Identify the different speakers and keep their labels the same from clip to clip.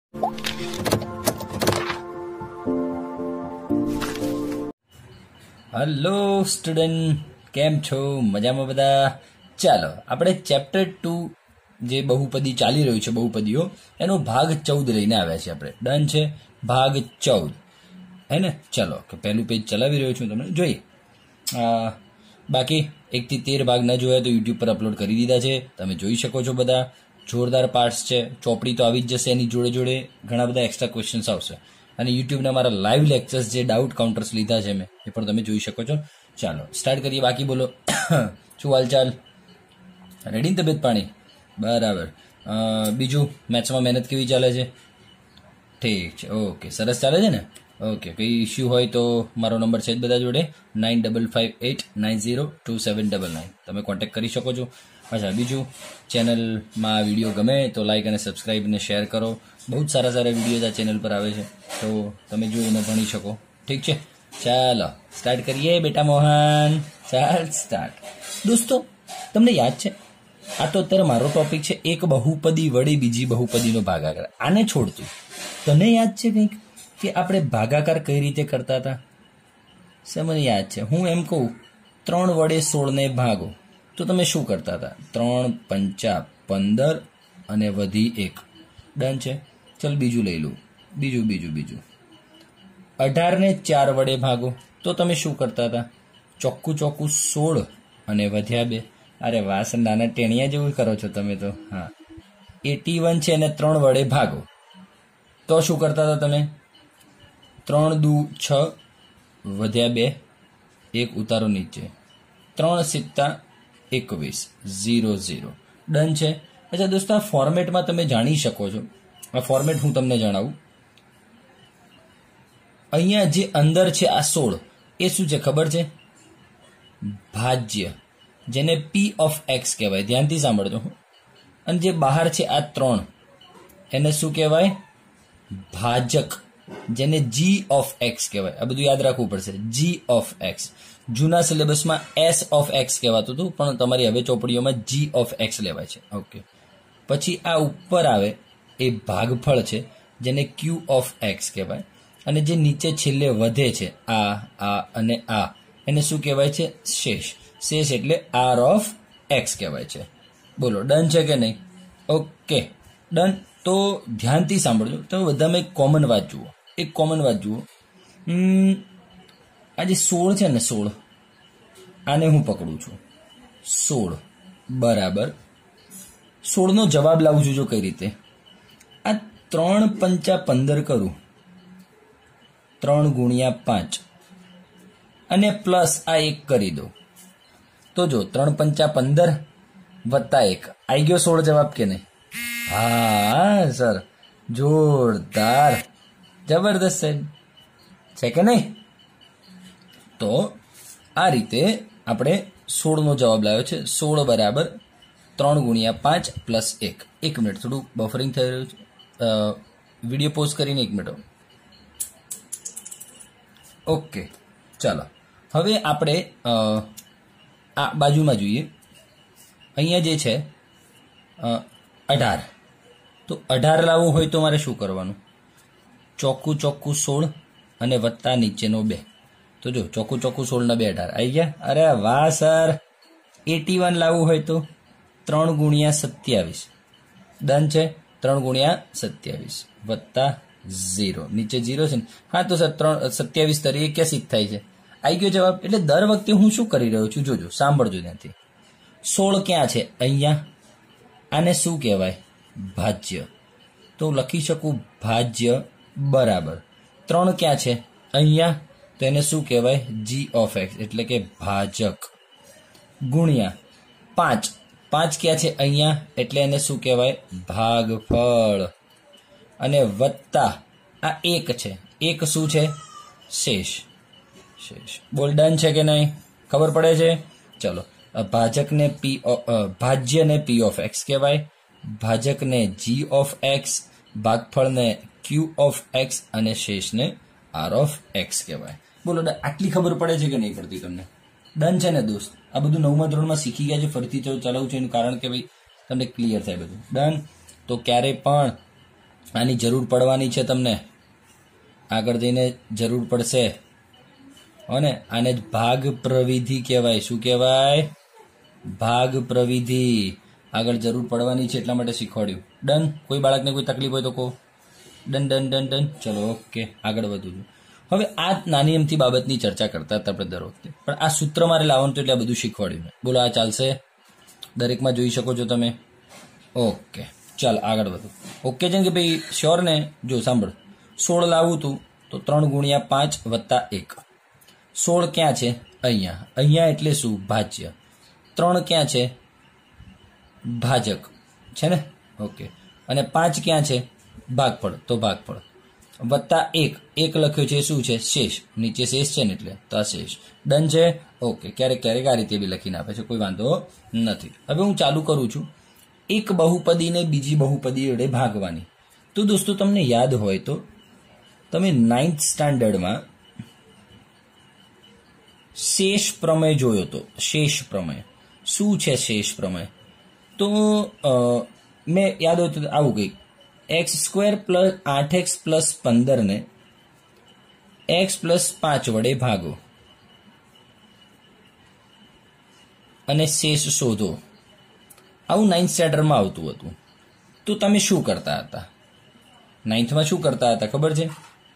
Speaker 1: Hello student, केम छो? मजाમાં બધા? ચાલો આપણે ચેપ્ટર 2 જે બહુપદી ચાલી રહ્યું છે, બહુપદીઓ, એનો ભાગ 14 લઈને આવ્યા છે આપણે. ડન છે? ભાગ 14 હે ને? ચલો કે પહેલું પેજ ચલાવી રહ્યો છું, તમને જોઈએ. બાકી 1 થી 13 ભાગ ન જોયા તો યુટ્યુબ પર અપલોડ કરી દીધા છે, તમે જોઈ શકો છો. બધા જોરદાર પાર્ટ્સ છે. ચોપડી તો આવી જ જશે, એની જોડે જોડે ઘણા બધા એક્સ્ટ્રા ક્વેશ્ચન્સ આવશે. અને યુટ્યુબના મારા લાઈવ લેક્ચર્સ જે ડાઉટ કાઉન્ટર્સ લીધા છે મેં, એ પણ તમે જોઈ શકો છો. ચાલો સ્ટાર્ટ કરીએ. બાકી બોલો, શું હાલચાલ? રેડી? તબિયત પાણી બરાબર? બીજું મેથ્સમાં મહેનત કેવી ચાલે છે? ઠીક છે, ઓકે, સરસ ચાલે છે ને? ઓકે, કંઈ ઇસ્યુ હોય તો મારો નંબર છે જ બધા જોડે, 9558902799. તમે કોન્ટેક્ટ કરી શકો છો. અચ્છા, બીજું, ચેનલમાં આ વિડીયો ગમે તો લાઇક અને સબસ્ક્રાઈબ અને શેર કરો. બહુ જ સારા સારા વિડીયોઝ આ ચેનલ પર આવે છે, તો તમે જોઈને ભણી શકો. ઠીક છે? ચાલો સ્ટાર્ટ કરીએ બેટા મોહન. ચાલ સ્ટાર્ટ. દોસ્તો, તમને યાદ છે, આ તો અત્યારે મારો ટોપિક છે, એક બહુપદી વડે બીજી બહુપદીનો ભાગાકાર. આને છોડતું તને યાદ છે કંઈક કે આપણે ભાગાકાર કઈ રીતે કરતા હતા? મને યાદ છે. હું એમ કહું 3 વડે 16 ને ભાગો તો તમે શું કરતા હતા? 3 પંચા 15 અને વધી 1. ડન છે? ચલ બીજું લઈ લઉં. બીજું 18 ને 4 વડે ભાગો તો તમે શું કરતા હતા? ચોખ્ખું 16 અને વધ્યા 2. અરે વાસ, નાના ટેણિયા જેવું કરો છો તમે તો. હા, 81 છે એને 3 વડે ભાગો તો શું કરતા હતા તમે? 3 દુ 6 વધ્યા 2, 1 ઉતારો નીચે, 3 સિત્તા 21, 0 0. ડન છે? અચ્છા દોસ્તો, આ ફોર્મેટમાં તમે જાણી શકો છો. આ ફોર્મેટ હું તમને જણાવું. અહીંયા જે અંદર છે આ 16, એ શું છે ખબર છે? ભાજ્ય, જેને P of X કહેવાય. ધ્યાનથી સાંભળજો. અને જે બહાર છે આ 3, એને શું કહેવાય? ભાજક, જેને G of X કહેવાય. આ બધું યાદ રાખવું પડશે. G of X. જૂના સિલેબસમાં S of X કહેવાતું હતું, પણ તમારી હવે ચોપડીઓમાં G of X લેવાય છે. ઓકે. પછી આ ઉપર આવે એ ભાગફળ છે, જેને Q of X કહેવાય. અને જે નીચે છેલ્લે વધે છે આ અને આ, એને શું કહેવાય છે? શેષ. શેષ એટલે R of X કહેવાય છે. બોલો, ડન છે કે નહીં? Okay, done. તો ધ્યાનથી સાંભળજો. તમે બધામાં એક કોમન વાત જુઓ. આ જે 16 છે ને, 16, આને હું પકડું છું. 16 બરાબર 16 નો જવાબ લાવું છું. જો કઈ રીતે? આ 3 પંચા 15 કરું, 3 ગુણ્યા 5 અને પ્લસ આ 1 કરી દો તો જો 3 પંચા 15 વત્તા 1 આવી ગયો 16 જવાબ કે નહીં? હા સર, જોરદાર, જબરદસ્ત છે કે નહીં? તો આ રીતે આપણે 16 નો જવાબ લાવ્યો છે. 16 બરાબર 3 ગુણ્યા 5 પ્લસ 1. 1 મિનિટ, થોડું બફરિંગ થઈ રહ્યું છે. વિડીયો પોઝ કરીને 1 મિનિટ. ઓકે, ચાલો હવે આપણે આ બાજુમાં જોઈએ. અહીંયા જે છે 18, તો 18 લાવવું હોય તો મારે શું કરવાનું? ચોખ્ખું 16 અને વત્તા નીચેનો 2. તો જો ચોખ્ખું 16 ના 2 18 આવી ગયા. અરે વાહ સર. 81 લાવવું હોય તો 3 ગુણ્યા 27. ડન છે? 3 ગુણ્યા 27 વત્તા 0, નીચે 0 છે ને? હા, તો સર 27 તરીકે ક્યાં થાય છે? આવી ગયો જવાબ. એટલે દર વખતે હું શું કરી રહ્યો છું? જોજો, સાંભળજો ત્યાંથી. 16 ક્યાં છે? અહીંયા. આને શું કહેવાય? ભાજ્ય. તો લખી શકું ભાજ્ય બરાબર 3 ક્યાં છે? અહીંયા. તો એને શું કહેવાય? G of X, એટલે કે ભાજક, ગુણ્યા 5. 5 ક્યાં છે? અહીંયા. એટલે એને શું કહેવાય? ભાગફળ. અને વત્તા આ 1 છે. 1 શું છે? શેષ. બોલ, ડન છે કે નહીં? ખબર પડે છે? ચલો, ભાજકને ભાજ્યને P of X કહેવાય, ભાજકને G of X, ભાગફળને Q of X અને શેષને R of X કહેવાય. બોલો, આટલી ખબર પડે છે કે નહીં પડતી તમને? ડન છે ને દોસ્ત? આ બધું 9મા ધોરણમાં શીખી ગયા છે. ફરીથી ચલાવું છું એનું કારણ કે ભાઈ તમને ક્લિયર થાય બધું. ડન. તો ક્યારે પણ આની જરૂર પડવાની છે તમને, આગળ જઈને જરૂર પડશે. અને આને જ ભાગ પ્રવિધિ કહેવાય. શું કહેવાય? ભાગ પ્રવિધિ. આગળ જરૂર પડવાની છે એટલા માટે શીખવાડ્યું. ડન? કોઈ બાળકને કોઈ તકલીફ હોય તો કહો. Done done done done. ચલો ઓકે, આગળ વધું છું. હવે આ નાની અમથી બાબતની ચર્ચા કરતા હતા આપણે દર વખતે, પણ આ સૂત્ર મારે લાવવાનું તો એટલે આ બધું શીખવાડ્યું. બોલો, આ ચાલશે? દરેકમાં જોઈ શકો છો તમે? ઓકે, ચાલ આગળ વધુ. ઓકે છે કે ભાઈ? શ્યોર ને? જો સાંભળ, 16 લાવું તું તો 3 ગુણ્યા 5 વત્તા 1. 16 ક્યાં છે? અહીંયા. અહીંયા એટલે શું? ભાજ્ય. 3 ક્યાં છે? ભાજક છે ને? ઓકે. અને 5 ક્યાં છે? ભાગફળ. તો ભાગફળ વત્તા 1 લખ્યો છે, શું છે? શેષ. નીચે શેષ છે ને એટલે તો આ શેષ. ડન છે? ઓકે. ક્યારેક ક્યારેક આ રીતે બી લખીને આપે છે, કોઈ વાંધો નથી. હવે હું ચાલુ કરું છું. એક બહુપદીને બીજી બહુપદી વડે ભાગવાની. તો દોસ્તો તમને યાદ હોય તો તમે 9th સ્ટાન્ડર્ડમાં શેષ પ્રમેય જોયો તો. શેષ પ્રમેય શું છે? શેષ પ્રમેય તો મેં યાદ હોય તો આવું કંઈક, x² + 8x + 15 ને x + 5 વડે ભાગો અને શેષ શોધો. આવું 9th સ્ટાન્ડર્ડમાં આવતું હતું. તો તમે શું કરતા હતા? 9thમાં શું કરતા હતા ખબર છે?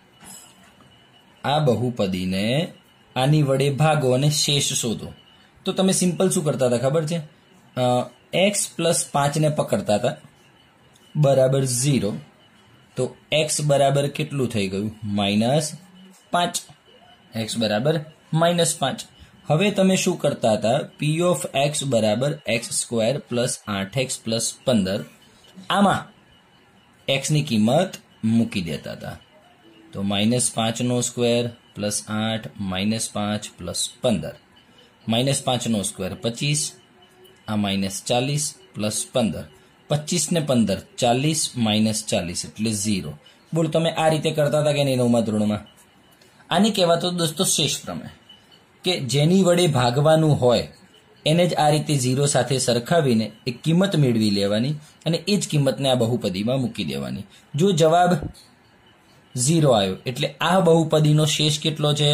Speaker 1: આ બહુપદીને આની વડે ભાગો અને શેષ શોધો. તો તમે સિમ્પલ શું કરતા હતા ખબર છે? x + 5 ને પકડતા હતા બરાબર 0. તો x બરાબર કેટલું થઈ ગયું? -5. x બરાબર -5. હવે તમે શું કરતા હતા? p of x બરાબર x² + 8x + 15. આમાં x ની કિંમત મૂકી દેતા હતા. તો -5 ² + 8 -5 + 15. -5 ² 25. આ -40 + 15. 25 ને 15 40 -40 એટલે 0. બોલ, તમે આ રીતે કરતા હતા કે નહીં 9મા ધોરણમાં? આને કહેવાતો દોસ્તો શેષ પ્રમેય, કે જેની વડે ભાગવાનું હોય એને જ આ રીતે 0 સાથે સરખાવીને એક કિંમત મેળવી લેવાની અને એ જ કિંમતને આ બહુપદીમાં મૂકી દેવાની. જો જવાબ 0 આવ્યો એટલે આ બહુપદીનો શેષ કેટલો છે?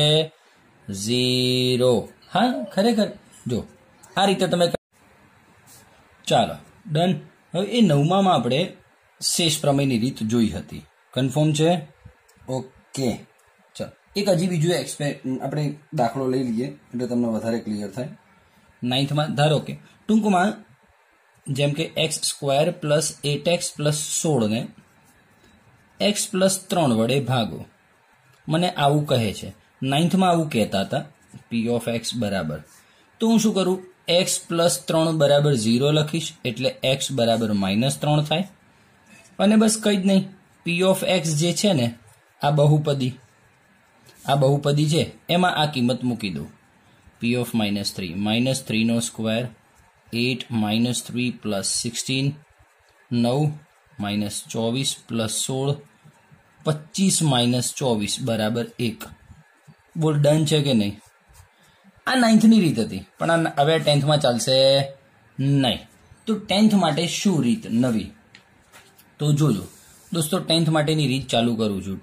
Speaker 1: 0. હા, ખરેખર જો આ રીતે તમે. ચાલો ડન. હવે એ 9માં આપણે શેષ પ્રમેયની રીત જોઈ હતી. કન્ફર્મ છે? ઓકે. ચાલો એક હજી બીજું આપણે દાખલો લઈ લઈએ એટલે તમને વધારે ક્લિયર થાય. 9thમાં ધારો કે ટૂંકમાં જેમ કે x² + 8x + 16 ને x + 3 વડે ભાગો. મને આવું કહે છે. 9thમાં આવું કહેતા હતા p of x બરાબર. તો હું શું કરું? x + 3 બરાબર 0 લખીશ એટલે x બરાબર -3 થાય. અને બસ કંઈ જ નહીં, p of x જે છે ને આ બહુપદી છે એમાં આ કિંમત મૂકી દઉં. p of -3 -3 ² 8 -3 + 16 9 -24 + 16 25 -24 બરાબર 1. બોલ, ડન છે કે નહીં? આ 9thની રીત હતી, પણ આ હવે 10thમાં ચાલશે નહીં. તો 10th માટે શું રીત નવી? તો જોજો દોસ્તો, 10th માટેની રીત ચાલુ કરું છું.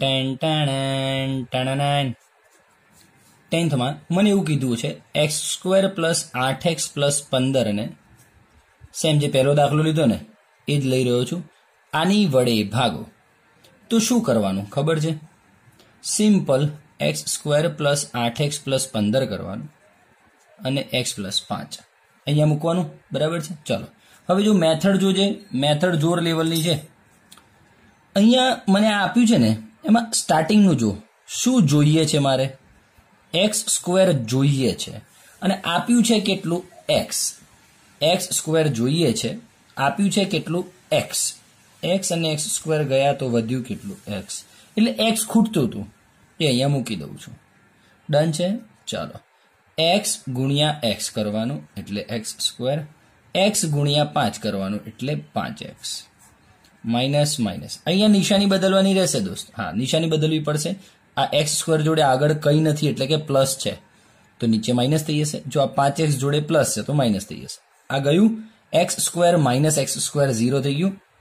Speaker 1: 10thમાં મને એવું કીધું છે x² + 8x + 15 ને સેમ જે પહેલો દાખલો લીધો ને એ જ લઈ રહ્યો છું. આની વડે ભાગો. તો શું કરવાનું ખબર છે? સિમ્પલ x² + 8x + 15 કરવાનું અને x + 5 અહીંયા મૂકવાનું. બરાબર છે? ચાલો હવે જો મેથડ જોજે, મેથડ જોર લેવલની છે. અહીંયા મને આ આપ્યું છે ને એમાં સ્ટાર્ટિંગનું જો શું જોઈએ છે મારે? x² જોઈએ છે અને આપ્યું છે કેટલું? x² જોઈએ છે, આપ્યું છે કેટલું? x અને x² ગયા તો વધ્યું કેટલું? x. એટલે x ખૂટતું હતું એ અહીંયા મૂકી દઉં છું. ડન છે? ચાલો x × x કરવાનું એટલે x², x × 5 કરવાનું એટલે 5x. માઇનસ અહીંયા નિશાની બદલવાની રહેશે દોસ્ત. હા, નિશાની બદલવી પડશે. આ x² જોડે આગળ કંઈ નથી એટલે કે પ્લસ છે તો નીચે માઇનસ થઈ જશે. જો આ 5x જોડે પ્લસ છે તો માઇનસ થઈ જશે. આ ગયું x² - x² 0 થઈ ગયું.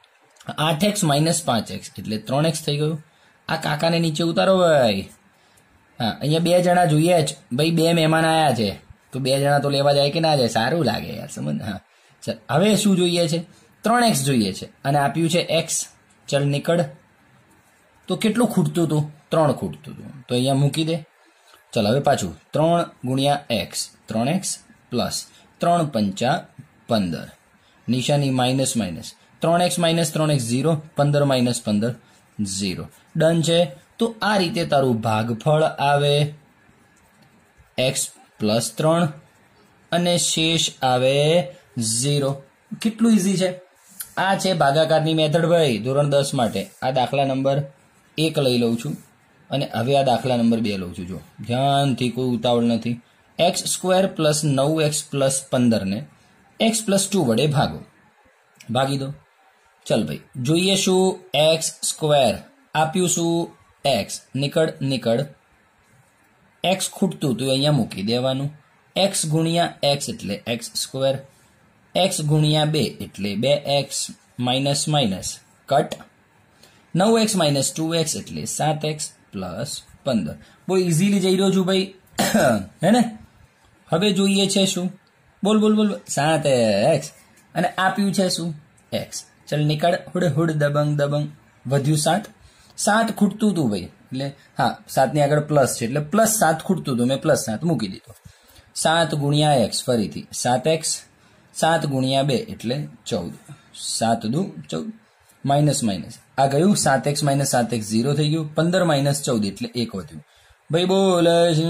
Speaker 1: 8x માઇનસ 5x એટલે 3x થઈ ગયું. આ કાકાને નીચે ઉતારો ભાઈ. હા, અહીંયા 2 જણા જોઈએ જ ભાઈ, 2 મહેમાન આવ્યા છે તો 2 જણા તો લેવા જાય કે ના જાય? સારું લાગે યાર, સમજ. હા ચાલ, હવે શું જોઈએ છે? 3x જોઈએ છે અને આપ્યું છે x. ચલ નીકળ. તો કેટલું ખૂટતું હતું? 3 ખૂટતું હતું, તો અહીંયા મૂકી દે. ચલ હવે પાછું 3 ગુણ્યા x, 3x પ્લસ 3 પંચા 15, નિશાની minus minus, 3x minus 3x 0, 15 minus 15 0. Done છે. તો આ રીતે તારું ભાગફળ આવે x પ્લસ 3 અને શેષ આવે 0. કેટલું ઇઝી છે. આ છે ભાગાકારની મેથડ ભાઈ, ધોરણ 10 માટે. આ દાખલા નંબર 1 લઈ લઉં છું અને હવે આ દાખલા નંબર 2 લઉં છું. જો ધ્યાનથી, કોઈ ઉતાવળ નથી. x square plus 9x plus 15 ને x પ્લસ 2 વડે ભાગો. ભાગી દો. ચલ ભાઈ, જોઈએ શું? x સ્ક્વેર આપ્યું શું? x. નીકળ નીકળ. x ખૂટતું હતું અહીંયા મૂકી દેવાનું. x ગુણ્યા x એટલે x સ્ક્વેર, x ગુણ્યા 2 એટલે 2x minus minus cut. 9x minus 2x એટલે 7x પ્લસ 15. બહુ ઇઝીલી જઈ રહ્યો છું ભાઈ, હે ને? હવે જોઈએ છે શું? બોલ બોલ બોલ. 7x અને આપ્યું છે શું? x. ચલ નીકળ. હુડ હુડ દબંગ દબંગ. વધ્યું 7. 7 ખૂટતું હતું ભાઈ, એટલે હા 7 ની આગળ પ્લસ છે એટલે પ્લસ 7 ખૂટતું હતું, મેં પ્લસ 7 મૂકી દીધો. 7 ગુણ્યા x ફરીથી 7x, 7 ગુણ્યા 2 એટલે 14, 7 દુ 14 માઇનસ માઇનસ. આ ગયું 7x માઇનસ 7x 0 થઈ ગયું. 15 માઇનસ 14 એટલે 1 વધ્યું. ભાઈ બોલ.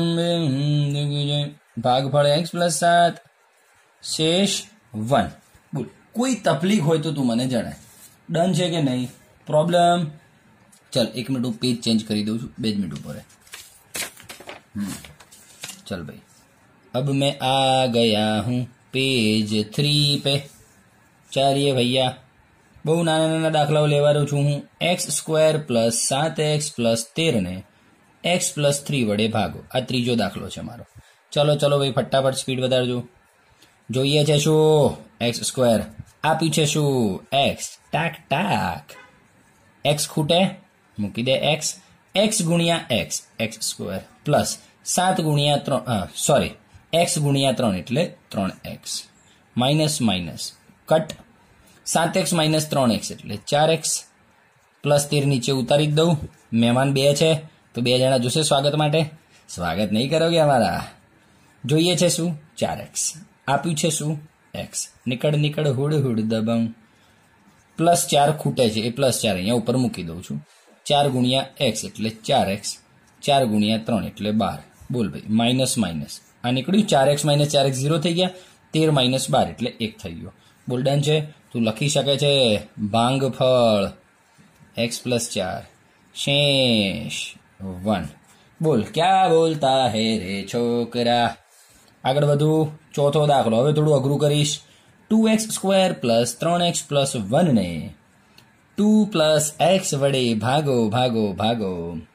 Speaker 1: ભાગફળ x પ્લસ 7 શેષ 1. બોલ, કોઈ તકલીફ હોય તો તું મને જણાય. ડન છે કે નહીં? પ્રોબ્લેમ? चल 1 मिनट હું पेज चेंज કરી દઉં છું, 2 मिनट ऊपर है. चल भाई, अब मैं आ गया हूँ पेज 3 पे. चलिए भैया, બહુ નાના નાના દાખલાઓ લેવાનો છું હું. x square plus 7x plus 13 ને x પ્લસ 3 વડે ભાગો. આ ત્રીજો દાખલો છે મારો. ચલો ચલો ભાઈ, ફટાફટ સ્પીડ વધારજો. જોઈએ છે શું? x સ્ક્વેર આપ્યું છે શું? x. ટાક ટાક. x ખૂટે, મૂકી દે x. x ગુણ્યા x, x સ્ક્વેર પ્લસ 7 ગુણ્યા 3, સોરી x ગુણ્યા 3 એટલે 3x minus minus cut. 7x minus 3x એટલે 4x પ્લસ 13 નીચે ઉતારી જ દઉં. મહેમાન 2 છે તો 2 જણા જોશે સ્વાગત માટે. સ્વાગત નહીં કરોગે અમારા. જોઈએ છે શું? 4x. આપ્યું છે શું? x. નીકળ નીકળ. હુડ હુડ દબંગ. પ્લસ 4 ખૂટે છે, એ પ્લસ 4 અહીંયા ઉપર મૂકી દઉં છું. 4 ગુણ્યા x એટલે 4x, 4 ગુણ્યા 3 એટલે 12. બોલ ભાઈ, માઇનસ માઇનસ આ નીકળ્યું. 4x માઇનસ 4x 0 થઈ ગયા. 13 માઇનસ 12 એટલે 1 થઈ ગયો. બોલ ડન છે. તું લખી શકે છે ભાંગફળ x પ્લસ 4 શેષ 1. બોલ, ક્યાં બોલતા હે રે છોકરા. આગળ વધુ. ચોથો દાખલો હવે થોડું અઘરું કરીશ. 2x square plus 3x plus 1 ને 2 પ્લસ x વડે ભાગો ભાગો ભાગો.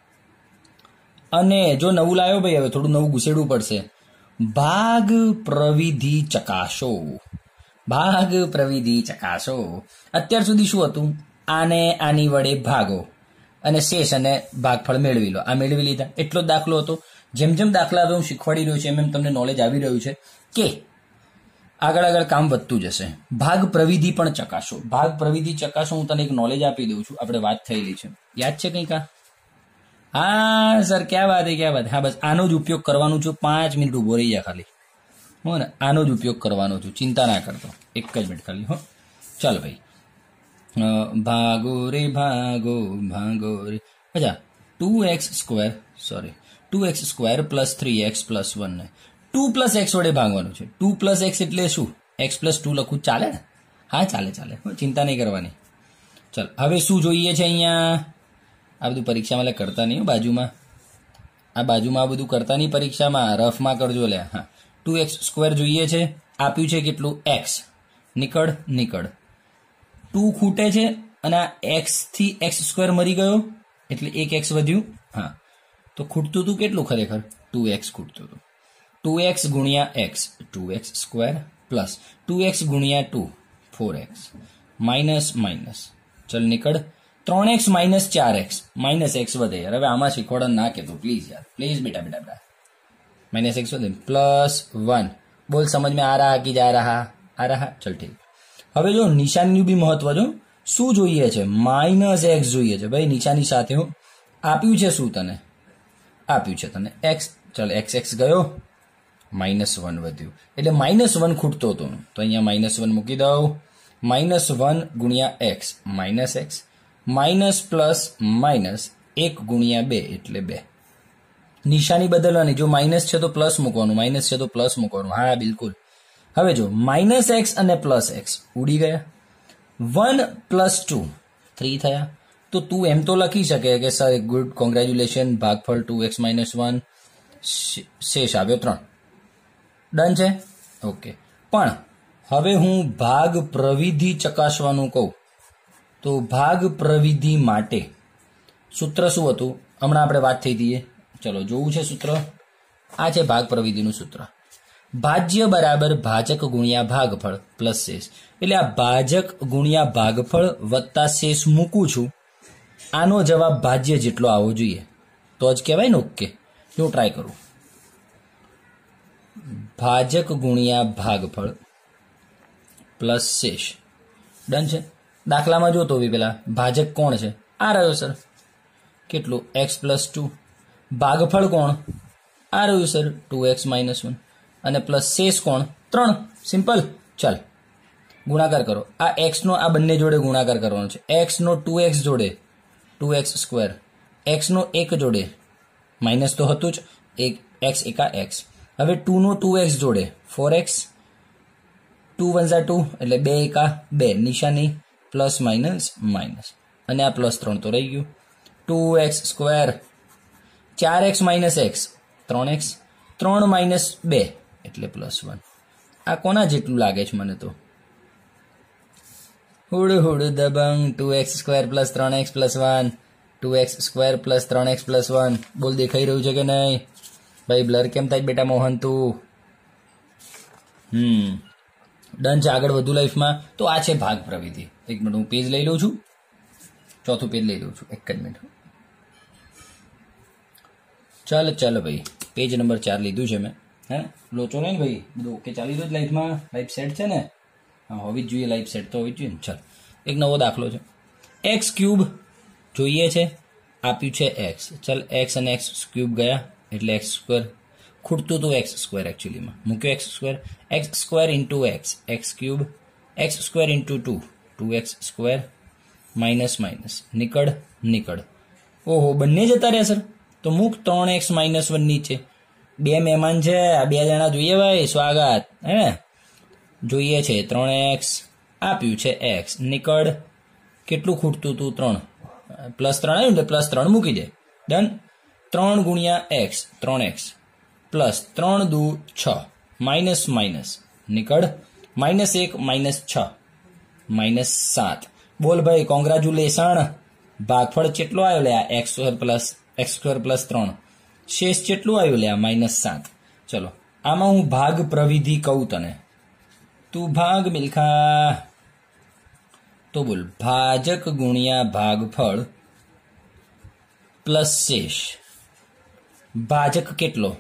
Speaker 1: અને જો નવું લાવ્યો ભાઈ, હવે થોડું નવું ઘૂસેડવું પડશે. ભાગ પ્રવિધિ ચકાસો. ભાગ પ્રવિધિ ચકાસો. અત્યાર સુધી શું હતું? આને આની વડે ભાગો અને શેષ અને ભાગફળ મેળવી લો. આ મેળવી લીધા, એટલો જ દાખલો હતો. જેમ જેમ દાખલા હું શીખવાડી રહ્યો છું એમ એમ તમને નોલેજ આવી રહ્યું છે કે આગળ આગળ કામ વધતું જશે. ભાગ પ્રવિધિ પણ ચકાસો. ભાગ પ્રવિધિ ચકાસો. હું તને એક નોલેજ આપી દઉં છું. આપણે વાત થયેલી છે, યાદ છે કંઈક? હા સર, ક્યાં વાત હે, ક્યાં વાત. હા બસ આનો જ ઉપયોગ કરવાનો છું. 5 મિનિટ ઉભો રહી જાય ખાલી, હો ને. આનો જ ઉપયોગ કરવાનો છું, ચિંતા ના કરતો. 1 જ મિનિટ ખાલી, હો. ચાલ ભાઈ, ભાગો રે ભાગો ભાગો રે. અચ્છા, 2x square, sorry 2x square plus 3x plus 1 ને 2 પ્લસ x વડે ભાગવાનું છે. 2 પ્લસ x એટલે શું? x પ્લસ 2 લખું, ચાલે ને? હા ચાલે ચાલે, ચિંતા નહીં કરવાની. ચાલ હવે શું જોઈએ છે અહીંયા? આ બધું પરીક્ષામાં કરતા નહીં, બાજુમાં આ બાજુમાં આ બધું કરતા નહીં પરીક્ષામાં, રફમાં કરજો લે. હા, 2x સ્ક્વેર જોઈએ છે. આપ્યું છે કેટલું? x. નીકળ નીકળ. 2 ખૂટે છે અને આ x થી x સ્ક્વેર મરી ગયો એટલે 1x વધ્યું. હા, તો ખૂટતું હતું કેટલું ખરેખર? 2x ખૂટતું હતું. 2x ગુણ્યા x 2x square plus 2x ગુણ્યા 2 4x માઇનસ માઇનસ ચલ નીકળ 3x minus 4x minus x વધે યાર હવે આમાં શીખવાડો ના કહેતો પ્લીઝ યાર प्लीज बेटा बेटा बेटा माइनस एक्स વધે +1 બોલ સમજ में आ रहा कि जा रहा आ रहा चल ठीक હવે જો નિશાનીનું બી મહત્વ જો શું જોઈએ છે માઇનસ x જોઈએ છે ભાઈ નિશાની સાથે હું આપ્યું છે શું તને આપ્યું છે તને x ચલ x ગયો -1 વધ્યું એટલે -1 ખૂટતો હતો તો અહીંયા -1 મૂકી દઉં -1 ગુણ્યા x minus x minus plus minus 1 ગુણ્યા 2 એટલે 2 નિશાની બદલવાની જો માઇનસ છે તો પ્લસ મૂકવાનું માઇનસ છે તો પ્લસ મૂકવાનું હા બિલકુલ હવે જો -x અને +x ઉડી ગયા 1 + 2 3 થયા તો તું એમ તો લખી શકે કે સર ગુડ કોંગ્રેચ્યુલેશન ભાગફળ 2x - 1 શેષ આવ્યો 3 ડન છે ઓકે પણ હવે હું ભાગ પ્રવિધિ ચકાસવાનું કહું તો ભાગ પ્રવિધિ માટે સૂત્ર શું હતું હમણાં આપણે વાત થઈ હતી ચલો જોવું છે સૂત્ર આ છે ભાગ પ્રવિધિનું સૂત્ર ભાજ્ય બરાબર ભાજક ગુણ્યા ભાગફળ પ્લસ શેષ એટલે આ ભાજક ગુણ્યા ભાગફળ વત્તા શેષ મૂકું છું આનો જવાબ ભાજ્ય જેટલો આવવો જોઈએ તો જ કહેવાય ને ઓકે હું ટ્રાય કરું ભાજક ગુણ્યા ભાગફળ પ્લસ શેષ ડન છે દાખલામાં જોતો હોય પેલા ભાજક કોણ છે આ રહ્યો સર કેટલું x + 2 ભાગફળ કોણ આ રહ્યું સર 2x - 1 અને પ્લસ શેષ કોણ 3 સિમ્પલ ચાલ ગુણાકાર કરો આ x નો આ બંને જોડે ગુણાકાર કરવાનો છે x નો 2x જોડે 2x², x નો 1 જોડે માઇનસ તો હતું જ એક x એકા x હવે 2 નો 2x જોડે 4x 2 * 1 2 એટલે 2 એકા 2 નિશાની પ્લસ માઇનસ માઇનસ અને આ +3 તો રહી ગયું 2x² 4x - x 3x 3 - 2 એટલે +1 આ કોના જેટલું લાગે છે મને તો હુડ હુડ Dabangg 2x² + 3x + 1 2x² + 3x + 1 બોલ દેખાઈ રહ્યું છે કે નહીં ભાઈ બ્લર કેમ થાય બેટા મોહન તું ડન છે આગળ વધુ લાઈફમાં તો આ છે ભાગ પ્રવિધિ એક મિનિટ હું પેજ લઈ લઉં છું ચોથું પેજ લઈ લઉં છું એક જ મિનિટ ચાલો ભાઈ પેજ નંબર 4 લીધું છે મેં હે લોચો નહીં ને ભાઈ બધું ઓકે ચાલી રહ્યું લાઈફમાં લાઈફ સેટ છે ને હા હોવી જ જોઈએ લાઈફ સેટ તો હોવી જ જોઈએ ને ચાલ એક નવો દાખલો છે x³ જોઈએ છે આપ્યું છે x ચાલ x અને x³ ગયા એટલે x² ખૂટતું હતું x² એકચ્યુઅલીમાં મૂક્યો x² x² × x x³ x² × 2 2x² minus minus નીકળ ઓહો બંને જતા રહ્યા સર તો મૂક 3x - 1 નીચે બે મહેમાન છે આ બે જણા જોઈએ ભાઈ સ્વાગત હે ને જોઈએ છે 3x આપ્યું છે x નીકળ કેટલું ખૂટતું હતું 3 +3 આવ્યું એટલે +3 મૂકી દે done 3 × x 3x plus 3 × 2 = 6 minus minus નીકળ -1 - 6 -7 બોલ ભાઈ કોંગ્રેચ્યુલેશન ભાગફળ કેટલો આવ્યો લે x² + 3 શેષ કેટલું આવ્યું લે -7 ચલો આમાં હું ભાગ પ્રવિધિ કહું તને તું ભાગ મિલખા તો બોલ ભાજક ગુણ્યા ભાગફળ પ્લસ શેષ ભાજક કેટલો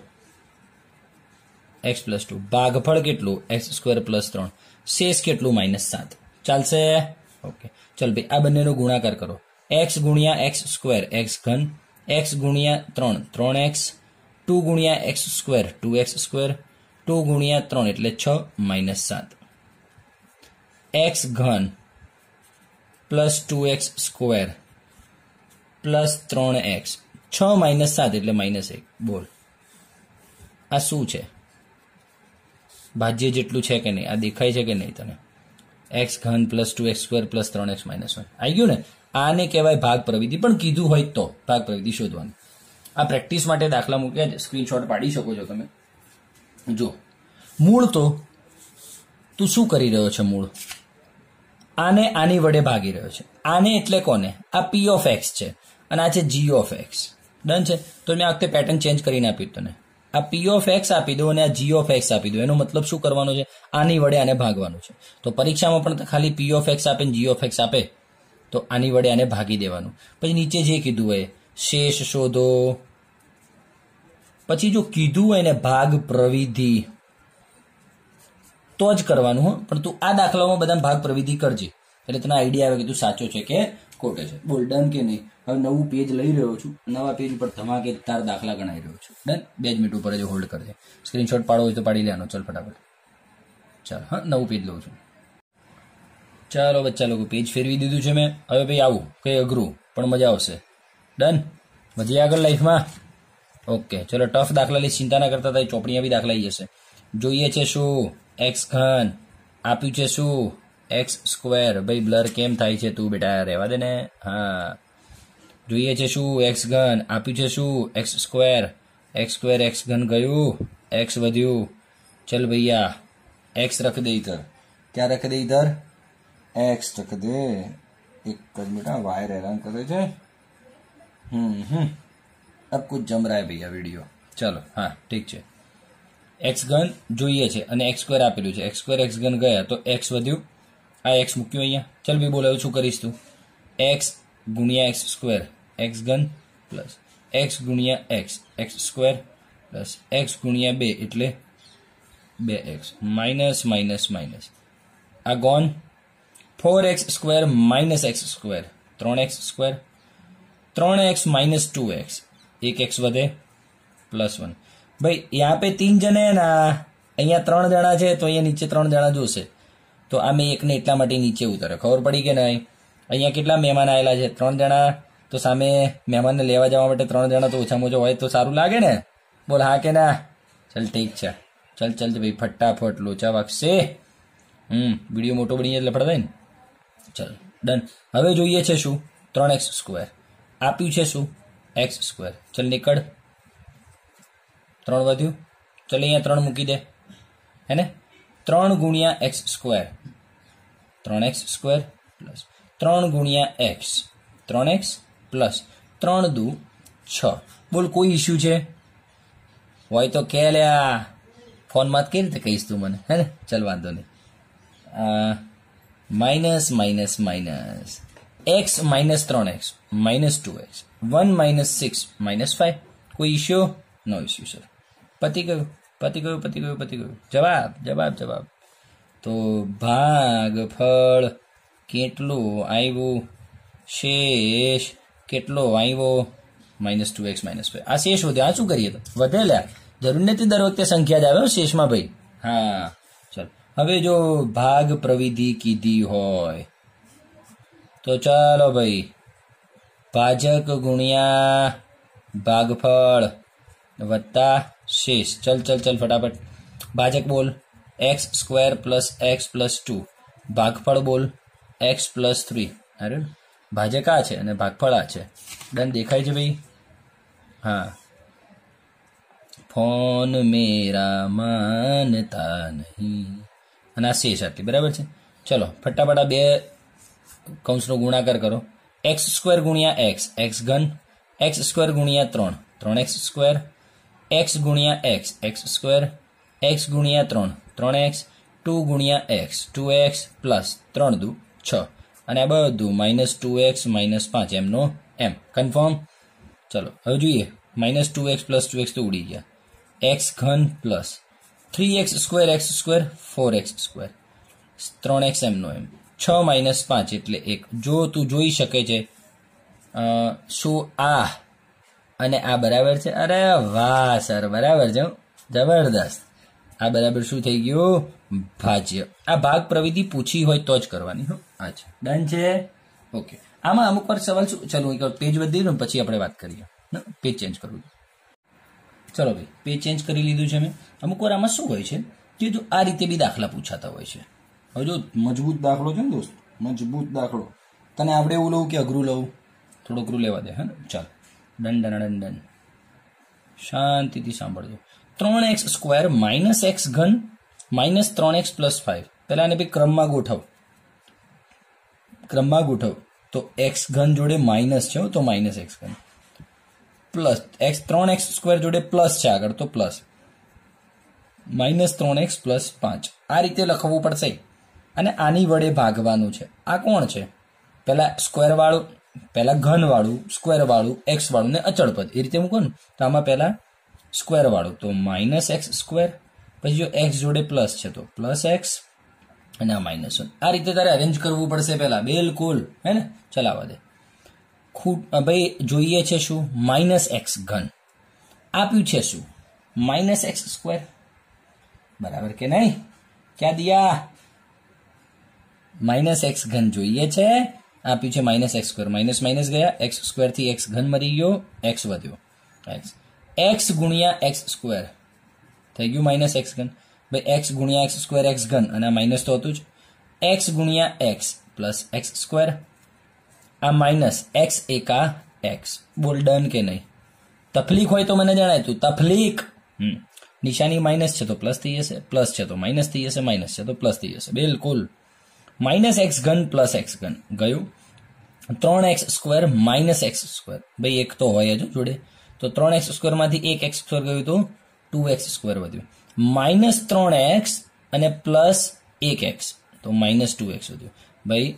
Speaker 1: x + 2 ભાગફળ કેટલું x² + 3 શેષ કેટલું -7 ચાલશે ઓકે ચલ ભાઈ આ બંનેનો ગુણાકાર કરો x × x² x³ x × 3 3x 2 × x² 2x² 2 × 3 એટલે 6 -7 x³ + 2x² + 3x 6 - 7 એટલે -1 બોલ આ શું છે ભાજ્ય જેટલું છે કે નહીં આ દેખાય છે કે નહીં તને x³ + 2x² + 3x - 1 આવી ગયું ને આને કહેવાય ભાગ પ્રવિધિ પણ કીધું હોય તો ભાગ પ્રવિધિ શોધવાની આ પ્રેક્ટિસ માટે દાખલા મૂક્યા છે સ્ક્રીનશોટ પાડી શકો છો તમે જો મૂળ તો તું શું કરી રહ્યો છે મૂળ આને આની વડે ભાગી રહ્યો છે આને એટલે કોને આ p of x છે અને આ છે g of x ડન છે તો મેં આ વખતે પેટર્ન ચેન્જ કરીને આપ્યું તને આ p of x આપી દો અને આ g of x આપી દો એનો મતલબ શું કરવાનો છે આની વડે આને ભાગવાનું છે તો પરીક્ષામાં પણ ખાલી p of x આપે ને g of x આપે તો આની વડે આને ભાગી દેવાનું. પછી નીચે જે કીધું હોય શેષ શોધો. પછી જો કીધું હોય ને ભાગ પ્રવિધિ તો જ કરવાનું હો, પણ તું આ દાખલામાં બધા ભાગ પ્રવિધિ કરજે એટલે તને આઈડિયા આવે કે તું સાચો છે કે ખોટો છે. બોલ ડન કે નહીં? હવે નવું પેજ લઈ રહ્યો છું, નવા પેજ ઉપર ધમાકેદાર દાખલા ગણાઈ રહ્યો છું. ડન. 2 મિનિટ ઉપર જ હોલ્ડ કરજે. સ્ક્રીનશોટ પાડવો હોય તો પાડી લેવાનો. ચલ ફટાફટ. ચાલ હા, નવું પેજ લઉં છું. ચાલો બચ્ચા લોકો, પેજ ફેરવી દીધું છે મેં. હવે ભાઈ આવું કંઈ અઘરું પણ મજા આવશે. ડન. વધીએ આગળ લાઈફમાં. ઓકે ચલો, ટફ દાખલા લઈ ચિંતા ના કરતા, થાય ચોપડીਆਂ બી દાખલા આવી જશે. જોઈએ છે શું? એક્સ ઘન આપ્યું છે શું? X square. ભાઈ બ્લર કેમ થાય છે તું બેટા? રહેવા દે ને. હા, જોઈએ છે શું? એક્સ ઘન આપ્યું છે શું? X square. એક્સ ઘન ગયું, એક્સ વધ્યું. ચલ ભૈયા એક્સ રખ દે ઇધર. ક્યાં રખ દે ઇધર? एक्स रख दे. एक कर बेटा, वायर हैरान करे છે. अब कुछ जम रहा है भैया वीडियो. चलो हाँ ठीक છે. एक्स घन જોઈએ છે અને એક્સ સ્ક્વેર આપેલું છે. એક્સ સ્ક્વેર એક્સ ઘન ગયા તો એક્સ વધ્યું. આ એક્સ મૂક્યું અહીંયા. ચલ ભાઈ બોલાવ શું કરીશ તું? એક્સ ગુણ્યા એક્સ સ્ક્વેર એક્સ ઘન પ્લસ એક્સ ગુણ્યા એક્સ સ્ક્વેર પ્લસ એક્સ ગુણ્યા 2 એટલે 2x માઇનસ માઇનસ માઇનસ. આ gone. 4x square minus x square 3x square 3x minus 2x 1x વધે +1. ભાઈ यहाँ पे 3 જણ है ना, અહીંયા 3 જણા છે તો અહીંયા નીચે 3 જણા જોશે તો આ મેં એકને એટલા માટે નીચે ઉતારે. ખબર પડી કે નહીં? અહીંયા કેટલા મહેમાન આવેલા છે? 3 જણા. તો સામે મહેમાનને લેવા જવા માટે 3 જણા તો ઓછામાં ઓછા હોય તો સારું લાગે ને. બોલ હા કે ના? ચલ ઠીક છે. ચલ ચલ ભાઈ ફટાફટ લોચા વાગશે. વિડીયો મોટો બની એટલે ફટાફટ થાય ને. ચલ ડન. હવે જોઈએ છે શું? 3x સ્ક્વેર આપ્યું છે શું? X square. ચલ નીકળ. 3 વધ્યું. ચલ અહીંયા 3 મૂકી દે હે ને. 3 ગુણ્યા x square 3x square plus 3 ગુણ્યા એક્સ 3x પ્લસ 3 દુ 6. બોલ કોઈ ઇસ્યુ છે હોય તો કે લ્યા. ફોનમાં કેવી રીતે કહીશ તું મને હે ને? ચલ વાંધો નહીં. Minus minus minus x minus 3x minus 2x 1 minus 6 minus 5. कोई इश्यू? No issue sir. पति गયું पति गયું पति गયું पति गયું. જવાબ જવાબ જવાબ. તો ભાગફળ કેટલું આવ્યું? શેષ કેટલો આવ્યો? -2x -5. આ શેષ વધ્યો. આ શું કરીએ તો વધે લ્યા. જરૂર નથી દર વખતે સંખ્યા જ આવે શેષમાં ભાઈ. હા ચલ. હવે જો ભાગ પ્રવિધિ કીધી હોય તો ચાલો ભાઈ ભાજક ગુણ્યા ભાગફળ વત્તા શેષ. ચલ ચલ ચલ ફટાફટ. ભાજક બોલ x square plus x plus 2. ભાગફળ બોલ એક્સ પ્લસ 3. અરે ભાજક આ છે અને ભાગફળ આ છે. ડન. દેખાય છે ભાઈ? હા. ફોન મેરા માનતા નહીં. અને આ શેષ આટલી બરાબર છે. ચલો ફટાફટ 2 કૌંસનો ગુણાકાર કરો. એક્સ સ્ક્વેર ગુણ્યા એક્સ એક્સ ઘન એક્સ સ્ક્વેર ગુણ્યા 3 3x સ્ક્વેર એક્સ ગુણ્યા એક્સ સ્ક્વેર એક્સ ગુણ્યા 3 3x 2 ગુણ્યા એક્સ 2x પ્લસ 3 દુ 6 અને આ બધું -2x -5 એમનો એમ. કન્ફર્મ? ચલો હવે જોઈએ. -2x પ્લસ 2x તો ઉડી ગયા. એક્સ ઘન plus 3x square x square 4x square 3x એમનો એમ 6 -5 એટલે 1. જો તું જોઈ શકે છે શું આ અને આ બરાબર છે? અરે વાહ સર, બરાબર છે, જબરદસ્ત. આ બરાબર શું થઈ ગયું? ભાજ્ય. આ ભાગ પ્રવિધિ પૂછી હોય તો જ કરવાની. આ છે. ડન છે? ઓકે. આમાં અમુક વાર સવાલ શું, ચલો એક પેજ વધી દઉં પછી આપણે વાત કરીએ. પેજ ચેન્જ કરવું. ચલો ભાઈ પેજ ચેન્જ કરી લીધું છે મેં. અમુક વાર આમાં શું હોય છે કે જો આ રીતે બી દાખલા પૂછાતા હોય છે. હવે જો મજબૂત દાખલો છે ને દોસ્ત, મજબૂત દાખલો, તને આપણે એવું લઉં કે અઘરું લઉં? થોડું અઘરું લેવા દે. હે ને? ચાલ ડન ડન ડન ડન. શાંતિથી સાંભળજો. 3x સ્ક્વેર માઇનસ એક્સ ઘન -3x પ્લસ 5. પહેલા એને ભાઈ ક્રમમાં ગોઠવ. તો એક્સ ઘન જોડે માઇનસ છે તો માઇનસ એક્સ ઘન પ્લસ 3x સ્ક્વેર જોડે પ્લસ છે આગળ તો પ્લસ -3x પ્લસ 5. આ રીતે લખવું પડશે અને આની વડે ભાગવાનું છે. આ કોણ છે? પેલા સ્ક્વેર વાળું, પેલા ઘન વાળું, સ્ક્વેર વાળું, એક્સ વાળું ને અચળ પદ એ રીતે મૂકો ને તો આમાં પેલા સ્ક્વેર વાળું તો માઇનસ એક્સ સ્ક્વેર, પછી જો એક્સ જોડે પ્લસ છે તો પ્લસ એક્સ અને આ -1. આ રીતે તારે અરેન્જ કરવું પડશે પહેલા, બિલકુલ, હે ને? ચલાવવા દે. ભાઈ જોઈએ છે શું? -x ઘન. આપ્યું છે શું? -x square. બરાબર કે નહીં? ક્યાં દિયા? -x ઘન જોઈએ છે, આપ્યું છે -x સ્ક્વેર. માઇનસ માઇનસ ગયા, x સ્ક્વેર થી x ઘન મરી ગયો, x વધ્યો, x ગુણ્યા x સ્ક્વેર થઈ ગયું -x ઘન. ભાઈ x ગુણ્યા x સ્ક્વેર x ઘન, અને આ માઇનસ તો હતું જ, x ગુણ્યા x પ્લસ x સ્ક્વેર, આ માઇનસ x એકા x. બોલ ડન કે નહીં? તફલીક હોય તો મને જણાય તું. તફલીક નિશાની માઇનસ છે તો પ્લસ થઈ જશે, પ્લસ છે તો માઇનસ થઈ જશે, માઇનસ છે તો પ્લસ થઈ જશે, બિલકુલ. -x ઘન પ્લસ x ઘન ગયું, 3x સ્ક્વેર -x સ્ક્વેર. ભાઈ એક તો હોય જ જોડે, તો 3x સ્ક્વેર માંથી એક x સ્ક્વેર ગયું તો 2x સ્ક્વેર વધ્યું, -3x અને પ્લસ 1x તો -2x વધ્યું. ભાઈ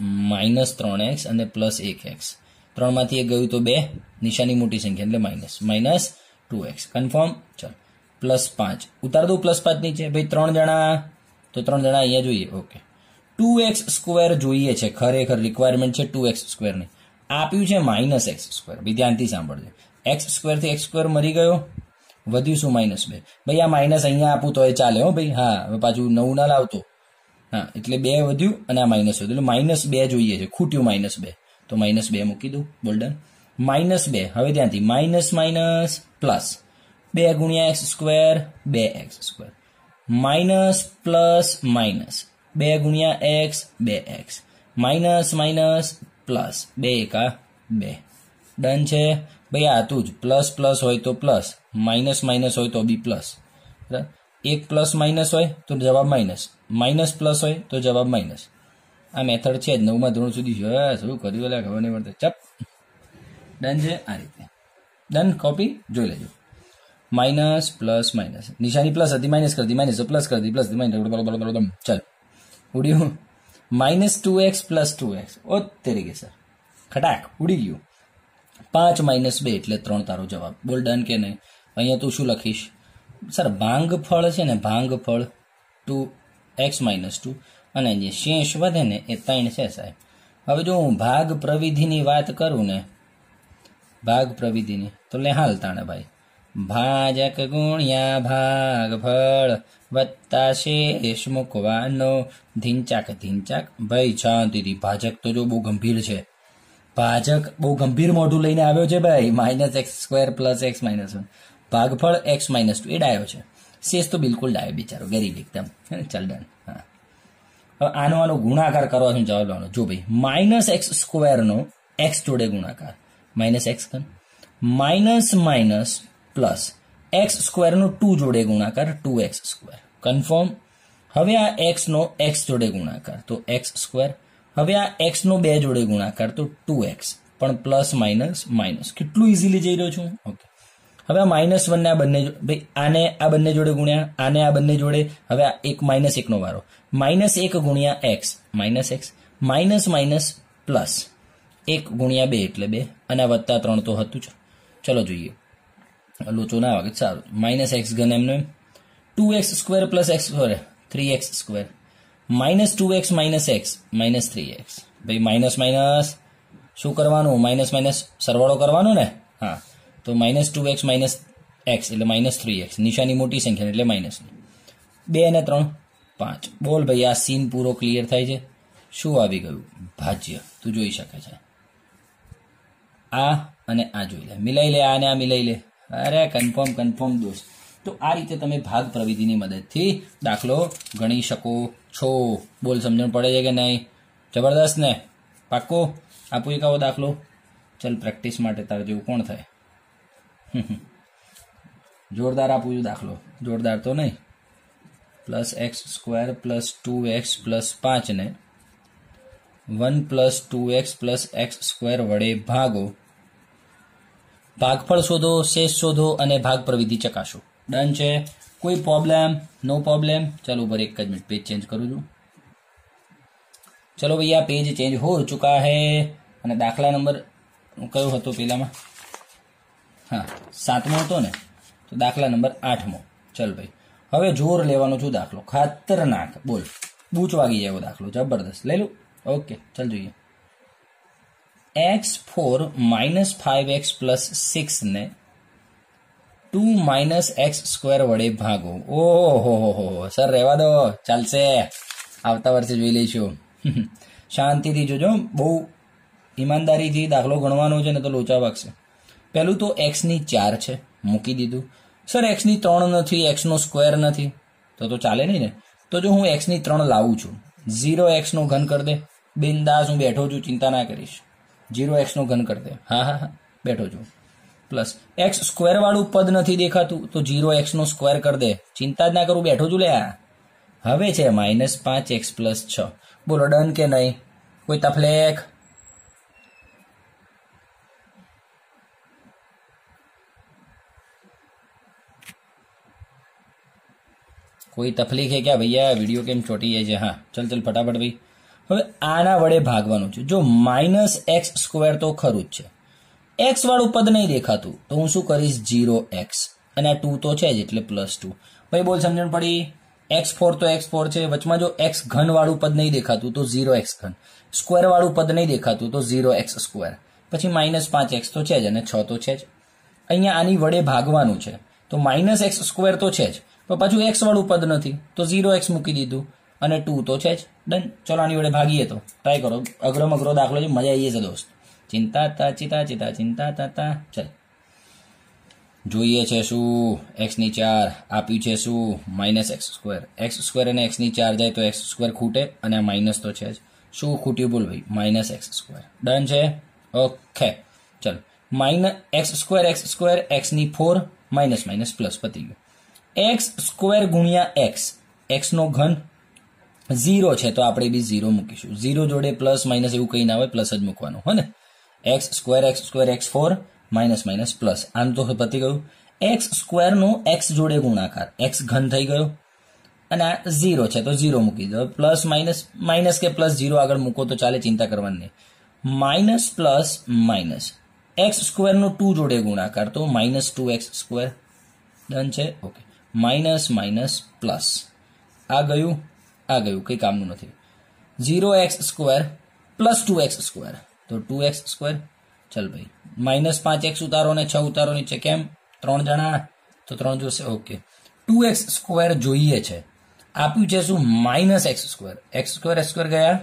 Speaker 1: -3x અને પ્લસ 1x, 3 માંથી એક ગયું તો 2, નિશાની મોટી સંખ્યા એટલે -2x. કન્ફર્મ? ચાલ, +5 ઉતાર દઉં, +5 નીચે. ભાઈ 3 જણા તો 3 જણા અહીંયા જોઈએ. ઓકે, 2x સ્ક્વેર જોઈએ છે, ખરેખર રિક્વાયરમેન્ટ છે 2x સ્ક્વેરની. આપ્યું છે -x સ્ક્વેર. ભાઈ ધ્યાનથી સાંભળજો, x સ્ક્વેર થી x સ્ક્વેર મરી ગયો, વધ્યું શું? -2. ભાઈ આ માઇનસ અહીંયા આપું તો એ ચાલે હો ભાઈ. હા, હવે પાછું નવું ના લાવતો. હા, એટલે 2 વધ્યું અને આ માઇનસ વધ્યું, એટલે -2 જોઈએ છે, ખૂટ્યું -2 તો -2 મૂકી દઉં. બોલ્ડન -2. હવે ત્યાંથી માઇનસ માઇનસ પ્લસ 2 ગુણ્યા x square 2x square, minus plus minus 2 ગુણ્યા x 2x, minus minus plus 2 એકા 2. ડન છે ભાઈ. આ હતું જ, પ્લસ પ્લસ હોય તો પ્લસ, માઇનસ માઇનસ હોય તો બી પ્લસ. એક પ્લસ માઇનસ હોય તો જવાબ માઇનસ, માઇનસ પ્લસ હોય તો જવાબ માઇનસ. આ મેથડ છે જ 9મા ધોરણ સુધી. શું કર્યું એટલે ખબર નહીં પડતી. ચપ, ડન છે. આ રીતે ડન. કોપી જોઈ લેજો. માઇનસ પ્લસ માઇનસ, નિશાની પ્લસ હતી, માઇનસ કરી દી, માઇનસ પ્લસ કરી દી, પ્લસ માઇનસ. ચાલ ઉડ્યું. -2x plus 2x. ઓ તરીકે સર, ખટાક ઉડી ગયું. 5 - 2 એટલે 3 તારો જવાબ. બોલ ડન કે નહીં? અહીંયા તું શું લખીશ? સર ભાંગફળ છે ને, ભાંગફળ 2x - 2 અને જે શેષ વધે ને એ 3 છે સાહેબ. હવે જો હું ભાગ પ્રવિધિની વાત કરું ને, ભાગ પ્રવિધિની, તો લે હાલ તાણે ભાઈ, ભાજક ગુણ્યા ભાગફળ વત્તા શેષ મૂકવાનો ધીંચાક ધીંચાક. ભાઈ શાંતિથી, ભાજક તો જો બહુ ગંભીર છે, ભાજક બહુ ગંભીર મોઢું લઈને આવ્યો છે ભાઈ. -x સ્ક્વેર પ્લસ x - 1, ભાગફળ x - 2 એ ડાયો છે, શેષ તો બિલકુલ ડાયો, બિચારો ગરીબ એકદમ. ચાલ ડન. હા, હવે આનો ગુણાકાર કરવો છે, જવાબ લાવવાનો. જો ભાઈ -x સ્ક્વેરનો x જોડે ગુણાકાર, -x ઘન, માઇનસ માઇનસ પ્લસ x સ્ક્વેરનો 2 જોડે ગુણાકાર 2x સ્ક્વેર. કન્ફર્મ? હવે આ x નો x જોડે ગુણાકાર તો x સ્ક્વેર, હવે આ x નો 2 જોડે ગુણાકાર તો 2x, પણ પ્લસ માઇનસ માઇનસ. કેટલું ઇઝીલી જઈ રહ્યો છું. ઓકે, હવે આ -1 ને આ બંને, ભાઈ આને આ બંને જોડે ગુણ્યા, આને આ બંને જોડે, હવે આ એક -1 નો વારો, -1 ગુણ્યા x -x, minus minus plus 1 ગુણ્યા 2 એટલે 2, અને આ વત્તા 3 તો હતું જ. ચલો જોઈએ, લોચો ના વાગે. સારું, -x ઘન એમને 2x square plus x square 3x square, -2x -x -3x. ભાઈ માઇનસ માઇનસ શું કરવાનું? માઇનસ માઇનસ સરવાળો કરવાનો ને. હા, તો -2x -x એટલે -3x, નિશાની મોટી સંખ્યા એટલે માઇનસ. 2 અને 3 5. બોલ ભાઈ, આ સીન પૂરો ક્લિયર થાય છે. શું આવી ગયું? ભાજ્ય. તું જોઈ શકે છે, આ અને આ જોઈ લે, મિલાઈ લે, આ અને આ મિલાઈ લે. અરે કન્ફર્મ દોસ્ત. તો આ રીતે તમે ભાગ પ્રવિધિની મદદથી દાખલો ગણી શકો છો. બોલ, સમજણ પડે છે કે નહીં? જબરદસ્ત ને? પાક્કો? આપું એક આવો દાખલો. ચલ, પ્રેક્ટિસ માટે તારે જેવું કોણ થાય? જોરદાર આપું છું દાખલો. જોરદાર તો નહીં. +x square plus 2x plus 5 ને 1 plus 2x plus x square વડે ભાગો. ભાગફળ શોધો, શેષ શોધો અને ભાગ પ્રવિધિ ચકાસો. ડન છે? કોઈ પ્રોબ્લેમ? નો પ્રોબ્લેમ. ચાલો ઉપર એક જ મિનિટ પેજ ચેન્જ કરું છું. चलो भैया पेज चेंज हो चुका है અને દાખલા નંબર કયો હતો પેલામાં? હા 7મો હતો ને, તો દાખલા નંબર 8મો. ચલ ભાઈ હવે જોર લેવાનો છું દાખલો, ખતરનાક. બોલ, બૂચ વાગી જાય એવો દાખલો, જબરદસ્ત. લઈ લો. ઓકે ચાલ જોઈએ. x4 - 5x + 6 ને 2 - x² વડે ભાગો. ઓહો સર રહેવા દો, ચાલશે, આવતા વર્ષે જોઈ લઈશું. શાંતિથી જોજો, બહુ ઈમાનદારીથી દાખલો ગણવાનો છે ને તો લોચા વાગશે. પહેલું તો x ની 4 છે, મૂકી દીધું. સર x ની 3 નથી, x નો સ્ક્વેર નથી, તો ચાલે નહીં ને. તો જો હું x ની 3 લાવું છું, 0x નો ઘન કરી દે. બિંદાસ, હું બેઠો છું, ચિંતા ના કરીશ. 0x નો ઘન કરી દે. હા બેઠો છું. પ્લસ x² વાળું પદ નથી દેખાતું, તો 0x નો સ્ક્વેર કરી દે. ચિંતા જ ના કરું, બેઠો છું લે. હવે છે -5x + 6. બોલો ડન કે નહીં? કોઈ તફલેક? कोई तकलीफ है क्या भैया? वीडियो केम छोटी है છે? હા ચલ ફટાફટ ભાઈ. હવે આના વડે ભાગવાનું છે. જો -x² તો ખરું જ છે, x વાળું પદ નહીં દેખાતું, તો હું શું કરીશ? 0x, અને આ 2 તો છે જ એટલે +2. ભાઈ બોલ, સમજણ પડી? x4 તો x4 છે, વચમાં જો x ઘન વાળું પદ નહીં દેખાતું તો 0x ઘન, સ્ક્વેર વાળું પદ નહીં દેખાતું તો 0x², પછી -5x તો છે જ અને 6 તો છે જ. અહીંયા આની વડે ભાગવાનું છે, તો -x² તો છે જ, પણ પાછું x વાળું પદ નથી, તો 0x મૂકી દીધું, અને 2 તો છે જ. ડન. ચલો આની વડે ભાગીએ, તો ટ્રાય કરો. અઘરો દાખલો છે, મજા આવી જશે દોસ્ત. ચિંતા તા. ચલ જોઈએ છે શું? x ની 4 આપ્યું છે શું? -x². x² અને x ની 4 જાય તો x² ખૂટે, અને આ માઇનસ તો છે જ. શું ખૂટ્યું બોલ ભાઈ? -x². ડન છે. ઓકે ચલ. -x², x ની 4, માઇનસ પ્લસ, પતી ગયું. x² ગુણ્યા x નો ઘન 0 છે, તો આપણે બી 0 મૂકીશું. 0 જોડે પ્લસ માઇનસ એવું કંઈ ના હોય, પ્લસ જ મૂકવાનું હો ને. x², x4, minus plus. આનું તો પતી ગયું. x² નો x જોડે ગુણાકાર, x ઘન થઈ ગયો, અને આ 0 છે તો 0 મૂકી દો. પ્લસ માઇનસ કે પ્લસ 0 આગળ મૂકો તો ચાલે, ચિંતા કરવાની નહીં. માઇનસ પ્લસ માઇનસ, x² નો 2 જોડે ગુણાકાર, તો -2x². ડન છે. ઓકે. માઇનસ પ્લસ, આ ગયું, કંઈ કામનું નથી. 0x² + 2x², તો 2x². ચલ ભાઈ, -5x ઉતારો ને 6 ઉતારો નીચે. કેમ? 3 જણા, તો 3 જોશે. ઓકે. 2x² જોઈએ છે, આપ્યું છે શું? -x². x² ગયા,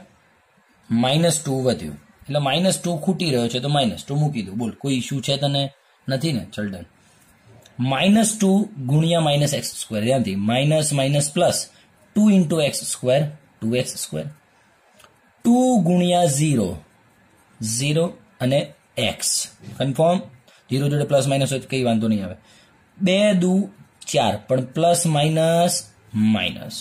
Speaker 1: -2 વધ્યું, એટલે -2 ખૂટી રહ્યો છે, તો -2 મૂકી દો. બોલ, કોઈ ઇશ્યુ છે તને? નથી ને? ચલ ડન. -2 ગુણ્યા -x², ધ્યાનથી, માઇનસ પ્લસ 2 × x², 2x². 2 ગુણ્યા 0 અને x. કન્ફર્મ? 0 જોડે પ્લસ માઇનસ હોય તો કંઈ વાંધો નહીં આવે. 2 દુ 4, પણ પ્લસ માઇનસ,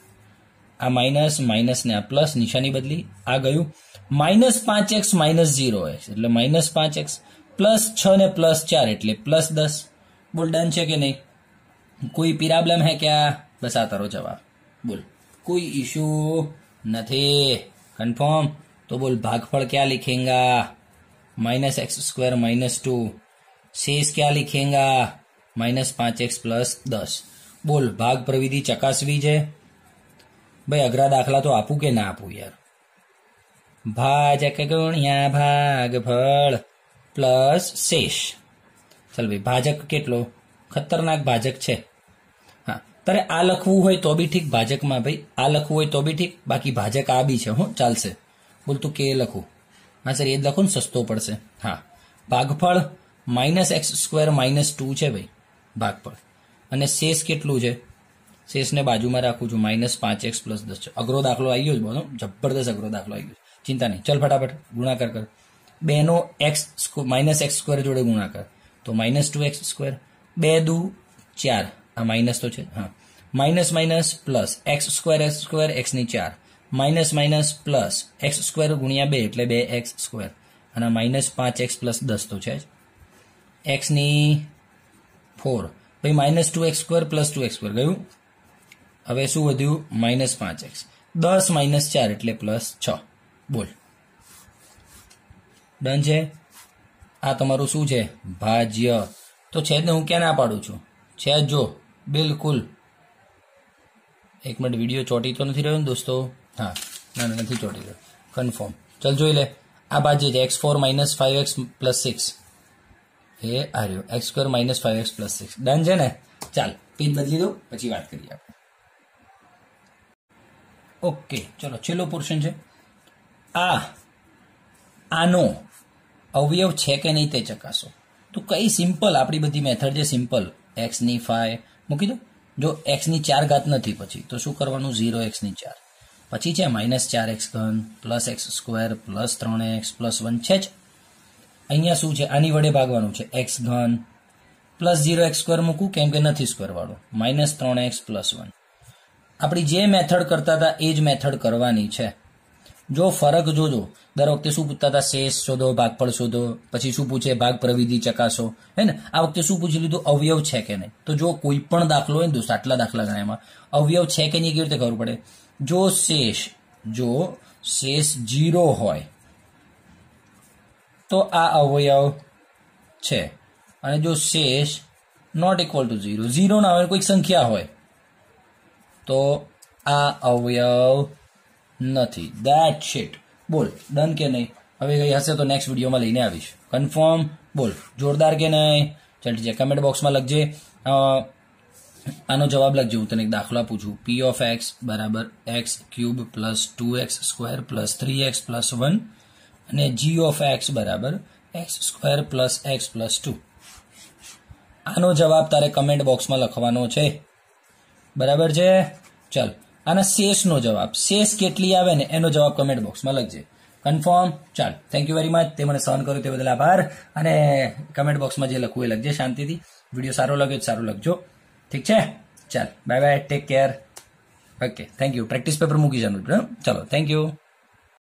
Speaker 1: આ માઇનસ ને આ પ્લસ, નિશાની બદલી, આ ગયું. -5x -0x, એટલે -5x, +6 ને +4 એટલે +10. બોલ ડન છે કે નહીં? કોઈ પ્રોબ્લેમ હે ક્યાં? બસ આ તારો જવાબ. બોલ, કોઈ ઇશ્યુ નથી. કન્ફર્મ? તો બોલ, भागफल क्या लिखेगा? -x² -2. शेष क्या लिखेगा? -5x + 10. બોલ, ભાગ પ્રવિધિ ચકાસવી છે ભાઈ. અઘરા દાખલા તો આપું કે ના આપું યાર? ભાજક ગુણ્યા ભાગફળ પ્લસ શેષ. ચાલ ભાઈ, ભાજક કેટલો? ખતરનાક ભાજક છે. હા, તારે આ લખવું હોય તો બી ઠીક, ભાજકમાં ભાઈ આ લખવું હોય તો બી ઠીક, બાકી ભાજક આ બી છે. હું ચાલશે. બોલ તું કે લખું? હા સર, એ જ લખો ને, સસ્તો પડશે. હા, ભાગફળ -x² -2 છે ભાઈ ભાગફળ, અને શેષ કેટલું છે? શેષને બાજુમાં રાખું છું, -5x + 10 છે. અઘરો દાખલો આવી ગયો છે, બોલો, જબરદસ્ત અઘરો દાખલો આવી ગયો. ચિંતા નહીં, ચલ ફટાફટ ગુણાકાર કર. 2 નો -x² જોડે ગુણાકાર, તો -2x². 2 દુ 4, આ માઇનસ તો છે. હા, માઇનસ પ્લસ x² x ની 4, માઇનસ પ્લસ x² ગુણ્યા 2 એટલે 2x², અને -5x + 10 તો છે જ. x ની 4, ભાઈ -2x² + 2x² ગયું. હવે શું વધ્યું? -5x. 10 - 4 એટલે +6. બોલ ડન છે. આ તમારું શું છે ભાજ્ય તો છે જ ને, હું ક્યાં ના પાડું છું, છે જ જો બિલકુલ. એક મિનિટ વિડીયો ચોટી તો નથી રહ્યો ને દોસ્તો? હા ના નથી ચોટી રહ્યો, કન્ફર્મ. ચલ જોઈ લે, આ ભાજ્ય છે x4 - 5x + 6 એ આ રહ્યો x² - 5x + 6 ડન છે ને. ચાલ પેજ બદલી દો પછી વાત કરીએ આપણે. ઓકે ચલો છેલ્લો પોર્શન છે. આનો અવયવ છે કે નહીં તે ચકાસો. તો કઈ સિમ્પલ આપણી બધી મેથડ છે સિમ્પલ. x ની 5 મૂકી દો. જો x ની 4 ઘાત નથી પછી તો શું કરવાનું 0x ની 4 પછી છે -4x³ + x² + 3x + 1 છે જ. અહીંયા શું છે આની વડે ભાગવાનું છે x³ + 0x² મૂકું કેમ કે નથી સ્ક્વેર વાળો -3x + 1. આપણી જે મેથડ કરતા હતા એ જ મેથડ કરવાની છે. જો ફરક જોજો, દર વખતે શું પૂછતા હતા શેષ શોધો ભાગફળ શોધો, પછી શું પૂછે ભાગ પ્રવિધિ ચકાસો, હે ને. આ વખતે શું પૂછી લીધું અવયવ છે કે નહીં. તો જો કોઈ પણ દાખલો હોય ને દોસ્ત, આટલા દાખલા ગણાય એમાં અવયવ છે કે નહીં કેવી રીતે ખબર પડે. જો શેષ 0 હોય તો આ અવયવ છે, અને જો શેષ ≠ 0 ના હોય કોઈક સંખ્યા હોય તો આ અવયવ નથી. That shit. બોલ ડન કે નહીં. હવે કઈ હશે તો નેક્સ્ટ વિડીયોમાં લઈને આવીશ. કન્ફર્મ. બોલ જોરદાર કે નહીં. ચાલ ઠીક છે, કમેન્ટ બોક્સમાં લખજે. આનો જવાબ લખજે. હું તને એક દાખલા પૂછું. p of x = x³ + 2x² + 3x + 1 અને g of x = x² + x + 2. આનો જવાબ તારે કમેન્ટ બોક્સમાં લખવાનો છે. બરાબર છે. ચાલ આના શેષનો જવાબ, શેષ કેટલી આવે ને એનો જવાબ કમેન્ટ બોક્સમાં લખજે. કન્ફર્મ. ચાલ થેન્ક યુ વેરી મચ. તે મને સહન કર્યો તે બદલ આભાર. અને કમેન્ટ બોક્સમાં જે લખવું એ લખજે શાંતિથી. વિડીયો સારો લાગ્યો સારું લખજો. ઠીક છે. ચાલ bye bye, take care. Okay thank you. Practice paper મૂકી જવાનું. ચલો થેન્ક યુ.